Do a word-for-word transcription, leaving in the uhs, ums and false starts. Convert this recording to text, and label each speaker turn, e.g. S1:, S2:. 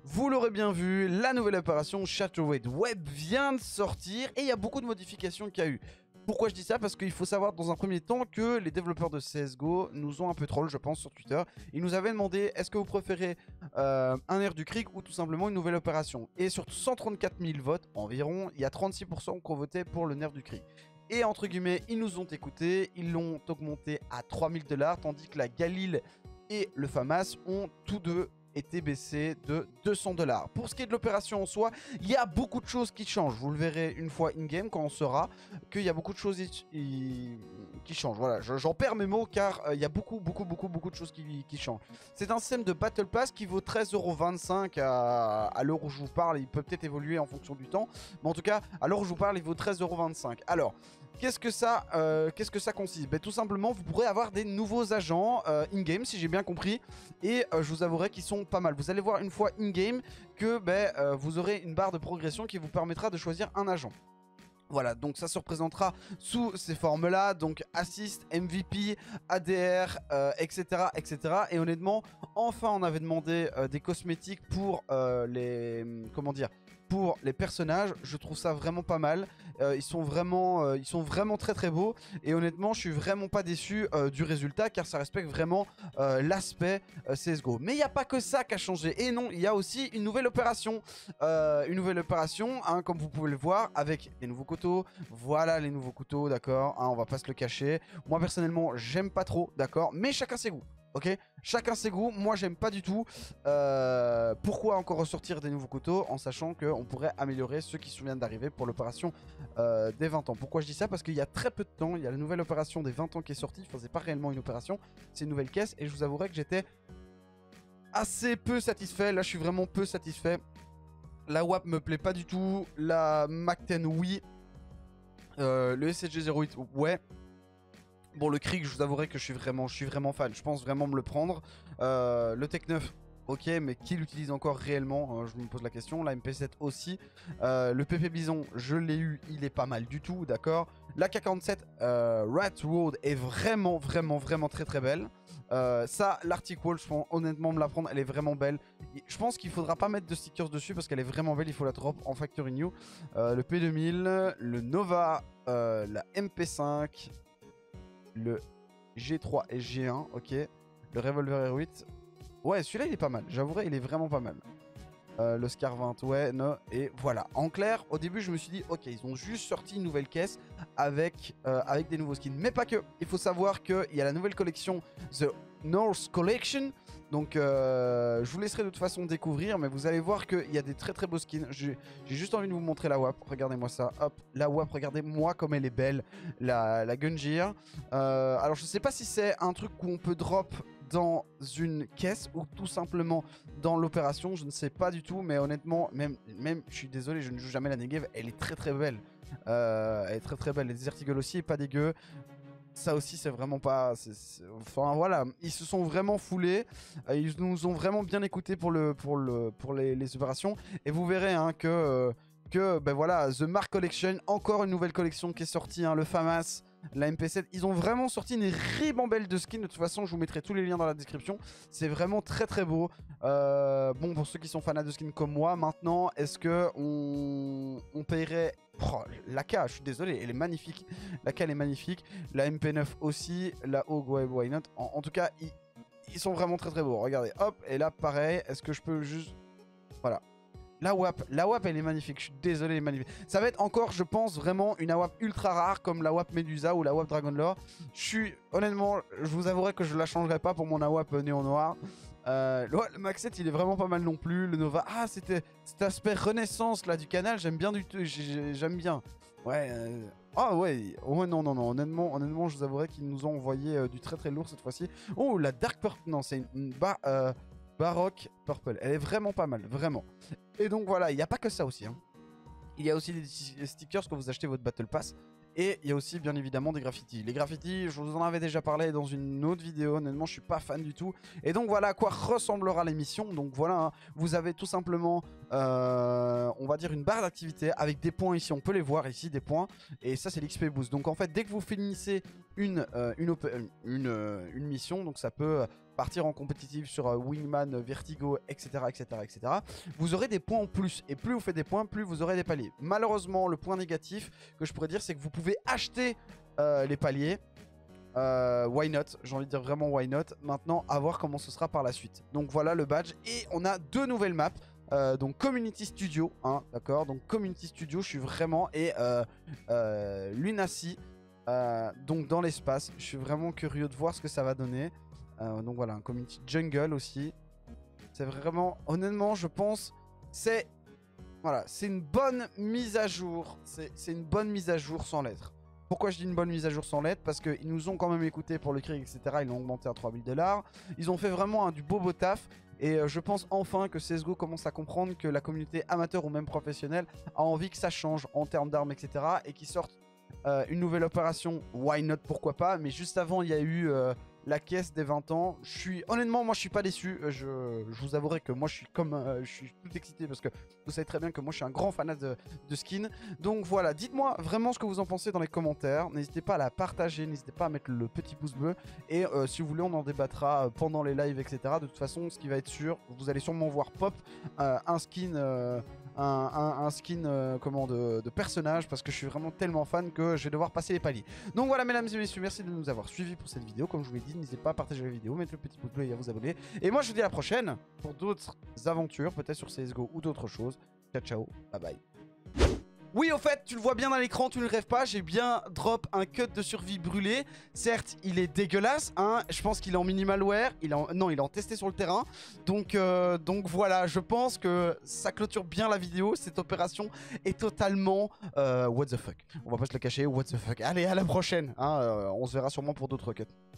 S1: Vous l'aurez bien vu, la nouvelle opération Shattered Web vient de sortir et il y a beaucoup de modifications qu'il y a eu. Pourquoi je dis ça? Parce qu'il faut savoir dans un premier temps que les développeurs de C S G O nous ont un peu troll, je pense, sur Twitter. Ils nous avaient demandé est-ce que vous préférez euh, un air du Krieg ou tout simplement une nouvelle opération. Et sur cent trente-quatre mille votes environ, il y a trente-six pour cent qui ont voté pour le nerf du Krieg. Et entre guillemets, ils nous ont écoutés, ils l'ont augmenté à trois mille dollars, tandis que la Galil et le FAMAS ont tous deux été baissé de deux cents dollars. Pour ce qui est de l'opération en soi, il y a beaucoup de choses qui changent. Vous le verrez une fois in-game quand on saura qu'il y a beaucoup de choses qui changent. Voilà, j'en perds mes mots car euh, il y a beaucoup, beaucoup, beaucoup, beaucoup de choses qui, qui changent. C'est un système de Battle Pass qui vaut treize euros vingt-cinq à, à l'heure où je vous parle. Il peut peut-être évoluer en fonction du temps. Mais en tout cas, à l'heure où je vous parle, il vaut treize euros vingt-cinq. Alors, Qu'est-ce que ça, euh, qu'est-ce que ça consiste? ben, Tout simplement, vous pourrez avoir des nouveaux agents euh, in-game, si j'ai bien compris. Et euh, je vous avouerai qu'ils sont pas mal. Vous allez voir une fois in-game que ben, euh, vous aurez une barre de progression qui vous permettra de choisir un agent. Voilà, donc ça se représentera sous ces formes-là, donc Assist, M V P, A D R, euh, et cetera, et cetera. Et honnêtement, enfin, on avait demandé euh, des cosmétiques pour euh, les... Comment dire pour les personnages. Je trouve ça vraiment pas mal. Euh, ils sont vraiment, euh, ils sont vraiment très très beaux. Et honnêtement, je suis vraiment pas déçu euh, du résultat car ça respecte vraiment euh, l'aspect euh, C S G O. Mais il n'y a pas que ça qui a changé. Et non, il y a aussi une nouvelle opération. Euh, une nouvelle opération, hein, comme vous pouvez le voir, avec des nouveaux couteaux. Voilà les nouveaux couteaux, d'accord, hein, on va pas se le cacher. Moi personnellement, j'aime pas trop, d'accord, mais chacun ses goûts. Ok, chacun ses goûts, moi j'aime pas du tout. Euh, pourquoi encore ressortir des nouveaux couteaux en sachant qu'on pourrait améliorer ceux qui viennent d'arriver pour l'opération euh, des vingt ans. Pourquoi je dis ça? Parce qu'il y a très peu de temps, il y a la nouvelle opération des vingt ans qui est sortie. Enfin, c'est pas réellement une opération, c'est une nouvelle caisse. Et je vous avouerai que j'étais assez peu satisfait. Là je suis vraiment peu satisfait. La W A P me plaît pas du tout. La Mac dix oui. Euh, le S S G zéro huit ouais. Bon, le Krieg, je vous avouerai que je suis vraiment, je suis vraiment fan. Je pense vraiment me le prendre. Euh, le Tech neuf, ok, mais qui l'utilise encore réellement? euh, Je me pose la question. La M P sept aussi. Euh, le P P Bison, je l'ai eu. Il est pas mal du tout, d'accord. La K quarante-sept euh, Rat Road est vraiment, vraiment, vraiment très, très belle. Euh, ça, l'Arctic Wall, je pense honnêtement me la prendre. Elle est vraiment belle. Je pense qu'il faudra pas mettre de stickers dessus parce qu'elle est vraiment belle. Il faut la drop en Factory New. Euh, le P deux mille, le Nova, euh, la M P cinq... le G trois et G un, ok. Le Revolver R huit. Ouais, celui-là, il est pas mal. J'avouerai, il est vraiment pas mal. Euh, le Scar vingt, ouais, non. Et voilà. En clair, au début, je me suis dit, ok, ils ont juste sorti une nouvelle caisse avec, euh, avec des nouveaux skins. Mais pas que. Il faut savoir qu'il y a la nouvelle collection, The North Collection. Donc, euh, je vous laisserai de toute façon découvrir. Mais vous allez voir qu'il y a des très très beaux skins. J'ai juste envie de vous montrer la W A P. Regardez-moi ça. Hop, la W A P. Regardez-moi comme elle est belle. La, la Gungear. Euh, alors, je sais pas si c'est un truc où on peut drop dans une caisse ou tout simplement dans l'opération, je ne sais pas du tout, mais honnêtement, même, même je suis désolé, je ne joue jamais la Negev, elle est très très belle. Euh, elle est très très belle. Les Desert Eagle aussi est pas dégueu. Ça aussi, c'est vraiment pas... c'est, c'est... Enfin voilà, ils se sont vraiment foulés. Euh, ils nous ont vraiment bien écoutés pour, le, pour, le, pour les, les opérations. Et vous verrez hein, que, euh, que ben voilà, The Mark Collection, encore une nouvelle collection qui est sortie, hein, le FAMAS, la M P sept, ils ont vraiment sorti une ribambelle de skins. De toute façon, je vous mettrai tous les liens dans la description. C'est vraiment très très beau. Euh, bon, pour ceux qui sont fans de skins comme moi, maintenant, est-ce que on, on paierait... Oh, la K, je suis désolé, elle est magnifique. La K, elle est magnifique. La M P neuf aussi. La O G, why not. En, en tout cas, ils, ils sont vraiment très très beaux. Regardez, hop, et là, pareil. Est-ce que je peux juste... Voilà. La W A P, la W A P elle est magnifique, je suis désolé, elle est magnifique. Ça va être encore, je pense, vraiment une A W A P ultra rare comme la W A P Medusa ou la W A P Dragonlore. Je suis, honnêtement, je vous avouerai que je la changerai pas pour mon A W A P néon noir. Euh, le, le Max sept il est vraiment pas mal non plus. Le Nova, ah c'était cet aspect renaissance là du canal, j'aime bien du tout, j'aime bien. Ouais, euh... ah ouais, ouais non non non, honnêtement, honnêtement je vous avouerai qu'ils nous ont envoyé euh, du très très lourd cette fois-ci. Oh la Dark Purple, non c'est une, une bah, euh, Baroque Purple, elle est vraiment pas mal, vraiment. Et donc voilà, il n'y a pas que ça aussi. Hein. Il y a aussi des stickers quand vous achetez votre Battle Pass. Et il y a aussi bien évidemment des graffitis. Les graffitis, je vous en avais déjà parlé dans une autre vidéo. Honnêtement, je suis pas fan du tout. Et donc voilà à quoi ressemblera l'émission. Donc voilà, hein, vous avez tout simplement, euh, on va dire une barre d'activité avec des points ici. On peut les voir ici, des points. Et ça, c'est l'X P Boost. Donc en fait, dès que vous finissez une, euh, une, une, une, une mission, donc ça peut partir en compétitif sur euh, Wingman, Vertigo, et cetera, et cetera, et cetera, vous aurez des points en plus. Et plus vous faites des points, plus vous aurez des paliers. Malheureusement, le point négatif que je pourrais dire, c'est que vous pouvez acheter euh, les paliers. Euh, why not? J'ai envie de dire vraiment why not. Maintenant, à voir comment ce sera par la suite. Donc voilà le badge. Et on a deux nouvelles maps. Euh, donc Community Studio, hein, d'accord. Donc Community Studio, je suis vraiment... Et euh, euh, Lunacy, euh, donc dans l'espace. Je suis vraiment curieux de voir ce que ça va donner. Euh, donc voilà, un Community Jungle aussi. C'est vraiment... Honnêtement, je pense... C'est... Voilà, c'est une bonne mise à jour. C'est une bonne mise à jour sans lettres. Pourquoi je dis une bonne mise à jour sans lettres? Parce qu'ils nous ont quand même écouté pour le Krieg, et cetera. Ils l'ont augmenté à trois mille dollars. Ils ont fait vraiment un, du beau beau taf. Et euh, je pense enfin que C S G O commence à comprendre que la communauté amateur ou même professionnelle a envie que ça change en termes d'armes, et cetera. Et qu'ils sortent euh, une nouvelle opération. Why not? Pourquoi pas? Mais juste avant, il y a eu... Euh, la caisse des vingt ans, je suis honnêtement, moi je suis pas déçu. Je, je vous avouerai que moi je suis comme euh, je suis tout excité parce que vous savez très bien que moi je suis un grand fanat de, de skin. Donc voilà, dites-moi vraiment ce que vous en pensez dans les commentaires. N'hésitez pas à la partager, n'hésitez pas à mettre le petit pouce bleu. Et euh, si vous voulez, on en débattra pendant les lives, et cetera. De toute façon, ce qui va être sûr, vous allez sûrement voir pop euh, un skin. Euh, Un, un, un skin euh, comment, de, de personnage parce que je suis vraiment tellement fan que je vais devoir passer les paliers. Donc voilà mesdames et messieurs, merci de nous avoir suivis pour cette vidéo. Comme je vous l'ai dit, n'hésitez pas à partager la vidéo, mettre le petit pouce bleu et à vous abonner. Et moi je vous dis à la prochaine pour d'autres aventures, peut-être sur C S G O ou d'autres choses. Ciao ciao, bye bye. Oui, au fait, tu le vois bien dans l'écran, tu ne rêves pas, j'ai bien drop un cut de survie brûlé. Certes, il est dégueulasse, hein. Je pense qu'il est en minimalware, il est en... non, il est en testé sur le terrain. Donc, euh, donc voilà, je pense que ça clôture bien la vidéo. Cette opération est totalement euh, what the fuck. On va pas se le cacher, what the fuck. Allez, à la prochaine, hein. Euh, on se verra sûrement pour d'autres cuts.